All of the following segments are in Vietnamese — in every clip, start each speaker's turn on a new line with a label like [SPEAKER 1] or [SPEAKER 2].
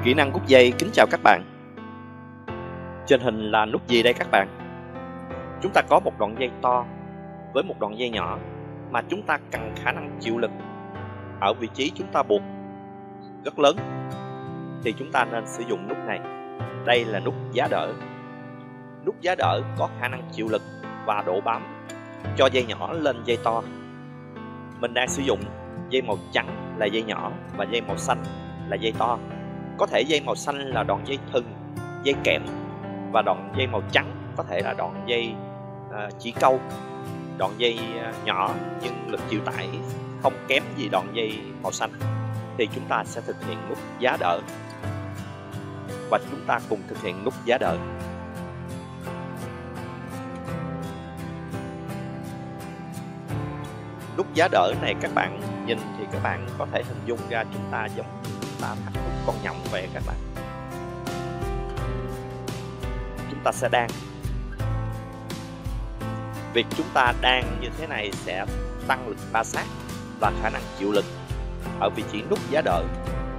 [SPEAKER 1] Kỹ năng rút dây kính chào các bạn. Trên hình là nút gì đây các bạn? Chúng ta có một đoạn dây to với một đoạn dây nhỏ mà chúng ta cần khả năng chịu lực ở vị trí chúng ta buộc rất lớn, thì chúng ta nên sử dụng nút này. Đây là nút giá đỡ. Nút giá đỡ có khả năng chịu lực và độ bám cho dây nhỏ lên dây to. Mình đang sử dụng dây màu trắng là dây nhỏ và dây màu xanh là dây to. Có thể dây màu xanh là đoạn dây thừng, dây kẽm, và đoạn dây màu trắng có thể là đoạn dây chỉ câu, đoạn dây nhỏ nhưng lực chịu tải không kém gì đoạn dây màu xanh. Thì chúng ta sẽ thực hiện nút giá đỡ, và chúng ta cùng thực hiện nút giá đỡ. Nút giá đỡ này các bạn nhìn thì các bạn có thể hình dung ra chúng ta giống như chúng ta thắt một con nhộng về các bạn. Chúng ta sẽ đan. Việc chúng ta đan như thế này sẽ tăng lực ma sát và khả năng chịu lực ở vị trí nút giá đỡ.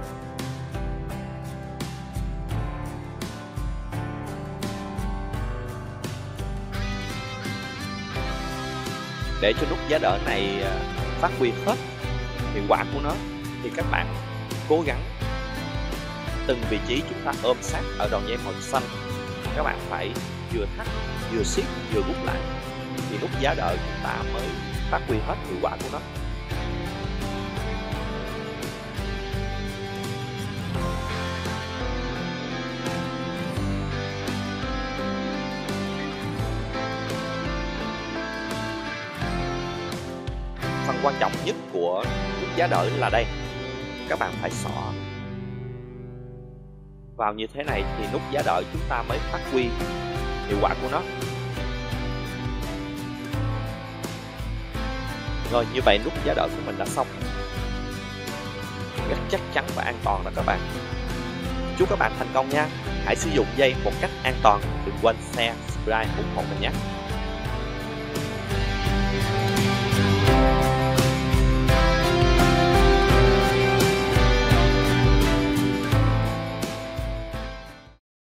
[SPEAKER 1] Để cho nút giá đỡ này phát huy hết hiệu quả của nó thì các bạn cố gắng từng vị trí chúng ta ôm sát ở đoạn dây màu xanh, các bạn phải vừa thắt vừa siết vừa rút lại thì nút giá đỡ chúng ta mới phát huy hết hiệu quả của nó. Phần quan trọng nhất của nút giá đỡ là đây, các bạn phải xỏ vào như thế này thì nút giá đỡ chúng ta mới phát huy hiệu quả của nó. Rồi, như vậy nút giá đỡ của mình đã xong, rất chắc chắn và an toàn đó các bạn. Chúc các bạn thành công nha. Hãy sử dụng dây một cách an toàn. Đừng quên share, subscribe, ủng hộ mình nhé.